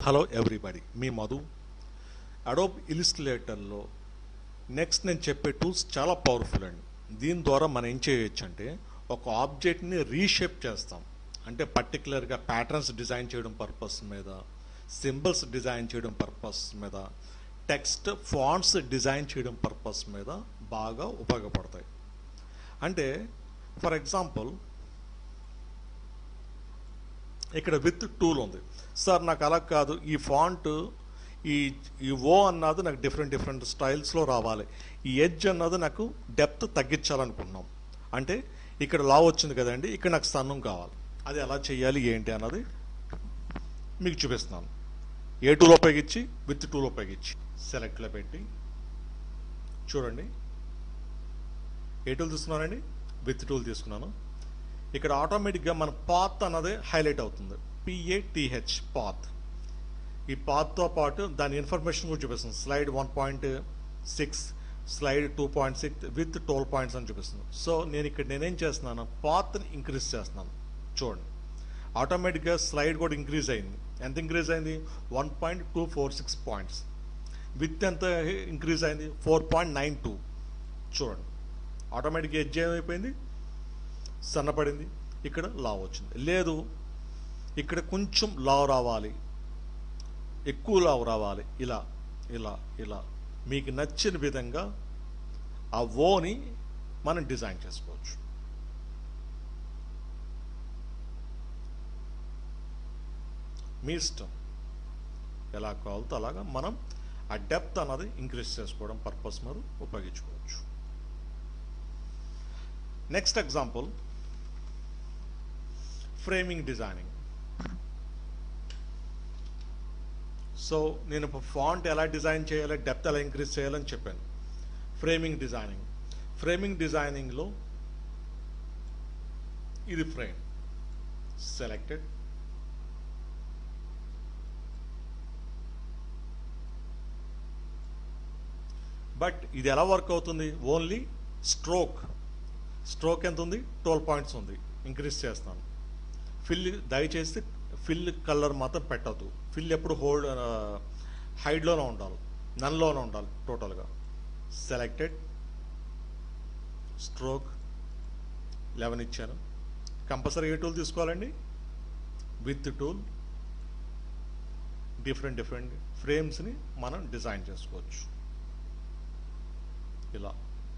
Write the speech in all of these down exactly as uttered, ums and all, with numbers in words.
Hello everybody, మీ Madhu. Adobe ఇలిస్ట్రేటర్లో next నేను చెప్పే టూల్స్ చాలా పవర్ఫుల్ అండి. దీని ద్వారా మనం ఏం చేయొచ్చు అంటే ఒక ఆబ్జెక్ట్ని రీషేప్ చేస్తాం. అంటే పర్టికులర్గా ప్యాటర్న్స్ డిజైన్ చేయడం పర్పస్ మీద, సింబల్స్ డిజైన్ చేయడం పర్పస్ మీద, టెక్స్ట్ ఫాంట్స్ డిజైన్ చేయడం పర్పస్ మీద బాగా ఉపయోగపడతాయి. అంటే ఫర్ ఎగ్జాంపుల్ ఇక్కడ విత్ టూల్ ఉంది. సార్ నాకు అలా కాదు, ఈ ఫాంట్ ఈ ఈ ఓ అన్నది నాకు డిఫరెంట్ డిఫరెంట్ స్టైల్స్లో రావాలి, ఈ ఎడ్జ్ అన్నది నాకు డెప్త్ తగ్గించాలనుకుంటున్నాం. అంటే ఇక్కడ లా వచ్చింది కదండి, ఇక్కడ నాకు సన్నం కావాలి. అది ఎలా చేయాలి ఏంటి అన్నది మీకు చూపిస్తున్నాను. ఏ టూల్ ఉపయోగించి, విత్ టూల్ ఉపయోగించి సెలెక్ట్లో పెట్టి చూడండి. ఏ టూల్ తీసుకున్నానండి? విత్ టూల్ తీసుకున్నాను. ఇక్కడ ఆటోమేటిక్గా మన పాత్ అన్నది హైలైట్ అవుతుంది. P A T H path. ఈ పాత్తో పాటు దాని ఇన్ఫర్మేషన్ కూడా చూపిస్తుంది. Slide one point six slide two point six width twelve points అని చూపిస్తుంది. సో నేను ఇక్కడ నేనేం చేస్తున్నాను, పాత్ని ఇంక్రీజ్ చేస్తున్నాను. చూడండి, ఆటోమేటిక్గా స్లైడ్ కూడా ఇంక్రీజ్ అయింది. ఎంత ఇంక్రీజ్ అయింది? One point two four six points. Width ఎంత ఇంక్రీజ్ అయింది? Four point nine two. చూడండి, ఆటోమేటిక్గా ఎడ్జ్ ఏమైపోయింది? సన్నపడింది. ఇక్కడ లావ్ వచ్చింది. లేదు, ఇక్కడ కొంచెం లావ్ రావాలి, ఎక్కువ లావ్ రావాలి, ఇలా ఇలా ఇలా మీకు నచ్చిన విధంగా ఆ ఓని మనం డిజైన్ చేసుకోవచ్చు. మీ ఇష్టం, ఎలా కావాలో అలాగా మనం ఆ డెప్త్ అన్నది ఇంక్రీజ్ చేసుకోవడం పర్పస్ మీద ఉపయోగించుకోవచ్చు. Next example, framing designing. So నేను ఇప్పుడు ఫాంట్ ఎలా డిజైన్ చేయాలి, డెప్త్ ఎలా ఇంక్రీజ్ చేయాలని చెప్పాను. ఫ్రేమింగ్ డిజైనింగ్ ఫ్రేమింగ్ డిజైనింగ్లో ఇది ఫ్రేమ్ సెలెక్టెడ్. బట్ ఇది ఎలా వర్క్ అవుతుంది? ఓన్లీ స్ట్రోక్ స్ట్రోక్ ఎంత ఉంది? ట్వెల్వ్ పాయింట్స్ ఉంది. ఇంక్రీజ్ చేస్తాను. ఫిల్ దయచేసి ఫిల్ కలర్ మాత్రం పెట్టద్దు. ఫిల్ ఎప్పుడు హోల్డ్ హైడ్లోనే ఉండాలి, నన్లోనే ఉండాలి టోటల్గా. సెలెక్టెడ్, స్ట్రోక్ లెవెన్ ఇచ్చాను. కంపల్సరీ ఏ టూల్ తీసుకోవాలండి? Width tool. డిఫరెంట్ డిఫరెంట్ ఫ్రేమ్స్ని మనం డిజైన్ చేసుకోవచ్చు. ఇలా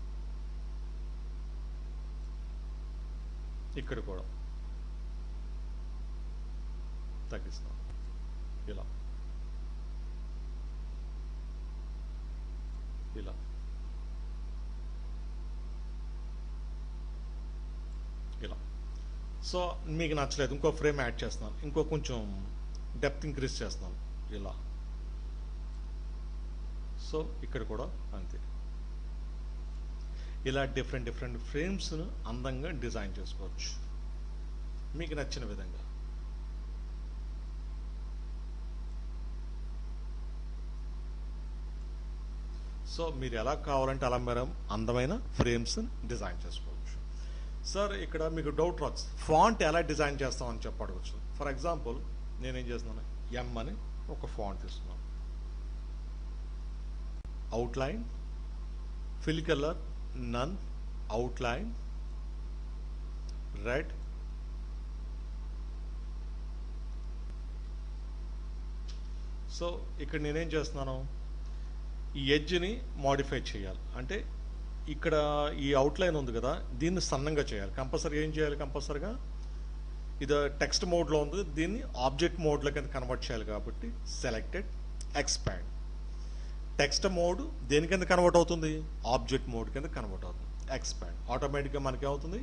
ఇక్కడ కూడా తగ్గిస్తాం. ఇలా ఇలా ఇలా సో మీకు నచ్చలేదు, ఇంకో ఫ్రేమ్ యాడ్ చేస్తున్నాను, ఇంకో కొంచెం డెప్త్ ఇంక్రీజ్ చేస్తున్నాను. ఇలా సో ఇక్కడ కూడా అంతే. ఇలా డిఫరెంట్ డిఫరెంట్ ఫ్రేమ్స్ను అందంగా డిజైన్ చేసుకోవచ్చు మీకు నచ్చిన విధంగా. సో మీరు ఎలా కావాలంటే అలా మీరు అందమైన ఫ్రేమ్స్ డిజైన్ చేసుకోవచ్చు. సార్ ఇక్కడ మీకు డౌట్ రావచ్చు, ఫాంట్ ఎలా డిజైన్ చేస్తామని చెప్పి అడగచ్చు. ఫర్ ఎగ్జాంపుల్ నేనేం చేస్తున్నాను, ఎం అని ఒక ఫాంట్ తీసుకున్నాను. Outline, fill colour none, outline red, so ఇక్కడ నేనేం చేస్తున్నాను, ఈ ఎడ్జ్ని మాడిఫై చేయాలి. అంటే ఇక్కడ ఈ అవుట్లైన్ ఉంది కదా, దీన్ని సన్నంగా చేయాలి. కంపల్సరీ ఏం చేయాలి? కంపల్సరీగా ఇది టెక్స్ట్ మోడ్లో ఉంది, దీన్ని ఆబ్జెక్ట్ మోడ్లో కింద కన్వర్ట్ చేయాలి. కాబట్టి సెలెక్టెడ్, ఎక్స్పాండ్. టెక్స్ట్ మోడ్ దేని కింద కన్వర్ట్ అవుతుంది? ఆబ్జెక్ట్ మోడ్ కింద కన్వర్ట్ అవుతుంది. ఎక్స్పాండ్. ఆటోమేటిక్గా మనకి ఏమవుతుంది?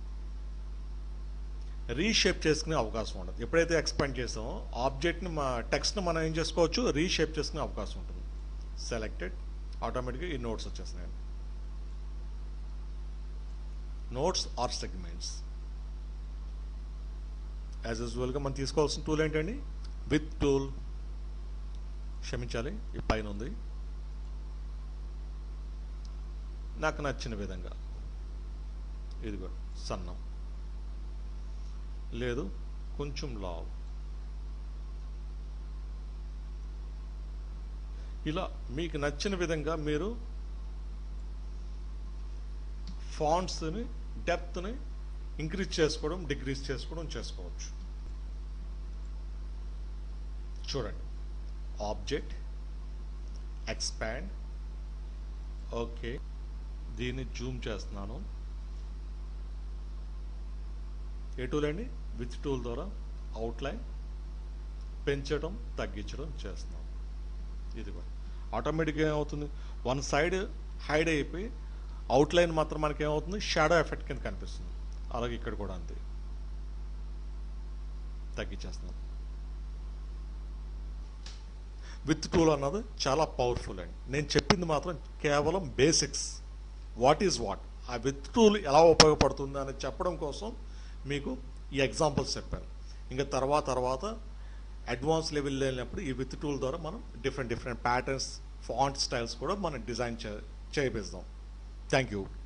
రీషేప్ చేసుకునే అవకాశం ఉండదు. ఎప్పుడైతే ఎక్స్పాండ్ చేస్తామో ఆబ్జెక్ట్ని మా టెక్స్ట్ని మనం ఏం చేసుకోవచ్చు? రీషేప్ చేసుకునే అవకాశం ఉంటుంది. సెలెక్టెడ్, ఆటోమేటిక్గా ఈ నోట్స్ వచ్చేస్తున్నాయి. Notes are segments. యాజ్ యూజువల్గా మనం తీసుకోవాల్సిన టూల్ ఏంటండి? Width tool. క్షమించాలి, ఈ పైన ఉంది. నాకు నచ్చిన విధంగా ఇదిగో సన్నం, లేదు కొంచెం లావ్, ఇలా మీకు నచ్చిన విధంగా మీరు ఫాంట్స్ని డెప్త్ని ఇంక్రీజ్ చేసుకోవడం డిక్రీజ్ చేసుకోవడం చేసుకోవచ్చు. చూడండి, ఆబ్జెక్ట్, ఎక్స్పాండ్, ఓకే, దీన్ని జూమ్ చేస్తున్నాను. ఏ టూల్ అండి? విత్ టూల్ ద్వారా అవుట్లైన్ పెంచడం తగ్గించడం చేస్తున్నాం. ఇది కూడా ఆటోమేటిక్గా ఏమవుతుంది, వన్ సైడ్ హైడ్ అయిపోయి అవుట్లైన్ మాత్రం మనకి ఏమవుతుంది, షాడో ఎఫెక్ట్ కింద కనిపిస్తుంది. అలాగే ఇక్కడ కూడా అంతే, తగ్గించేస్తున్నాం. విత్ టూల్ అన్నది చాలా పవర్ఫుల్ అండి. నేను చెప్పింది మాత్రం కేవలం బేసిక్స్, వాట్ ఈజ్ వాట్, ఆ విత్ టూల్ ఎలా ఉపయోగపడుతుంది అని చెప్పడం కోసం మీకు ఈ ఎగ్జాంపుల్స్ చెప్పాను. ఇంకా తర్వాత తర్వాత అడ్వాన్స్ లెవెల్ వెళ్ళినప్పుడు ఈ విత్ టూల్ ద్వారా మనం different different patterns, font styles కూడా మనం డిజైన్ చే చేయిస్తాం. Thank you.